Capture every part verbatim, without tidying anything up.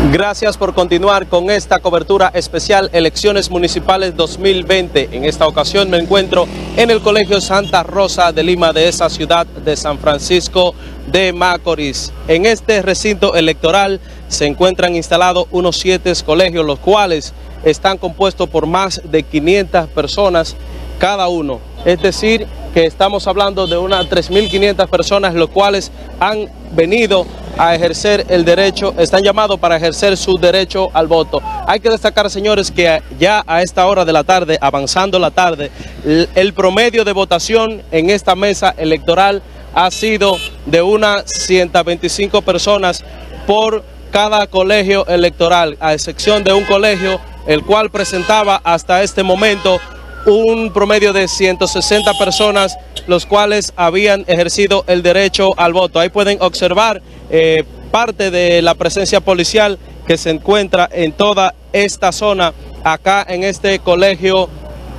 Gracias por continuar con esta cobertura especial Elecciones Municipales dos mil veinte. En esta ocasión me encuentro en el Colegio Santa Rosa de Lima de esa ciudad de San Francisco de Macorís. En este recinto electoral se encuentran instalados unos siete colegios, los cuales están compuestos por más de quinientas personas cada uno. Es decir, que estamos hablando de unas tres mil quinientas personas, los cuales han venido a ejercer el derecho, están llamados para ejercer su derecho al voto. Hay que destacar, señores, que ya a esta hora de la tarde, avanzando la tarde, el promedio de votación en esta mesa electoral ha sido de unas ciento veinticinco personas por cada colegio electoral, a excepción de un colegio el cual presentaba hasta este momento un promedio de ciento sesenta personas, los cuales habían ejercido el derecho al voto. Ahí pueden observar eh, parte de la presencia policial que se encuentra en toda esta zona, acá en este colegio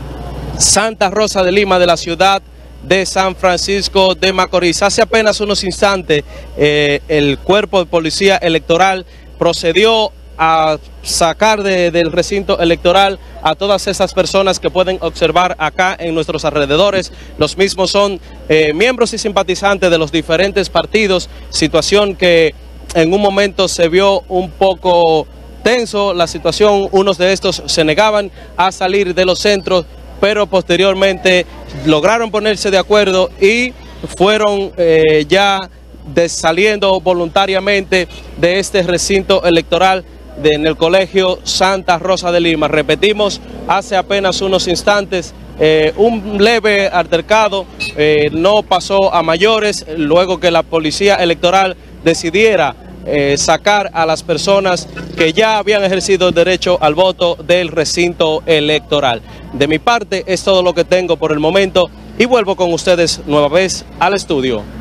Santa Rosa de Lima de la ciudad de San Francisco de Macorís. Hace apenas unos instantes eh, el cuerpo de policía electoral procedió a sacar de, del recinto electoral a todas esas personas que pueden observar acá en nuestros alrededores. Los mismos son eh, miembros y simpatizantes de los diferentes partidos, situación que en un momento se vio un poco tenso la situación. Unos de estos se negaban a salir de los centros, pero posteriormente lograron ponerse de acuerdo y fueron eh, ya de, saliendo voluntariamente de este recinto electoral de, en el Colegio Santa Rosa de Lima. Repetimos, hace apenas unos instantes eh, un leve altercado, eh, no pasó a mayores, luego que la policía electoral decidiera eh, sacar a las personas que ya habían ejercido el derecho al voto del recinto electoral. De mi parte es todo lo que tengo por el momento y vuelvo con ustedes nueva vez al estudio.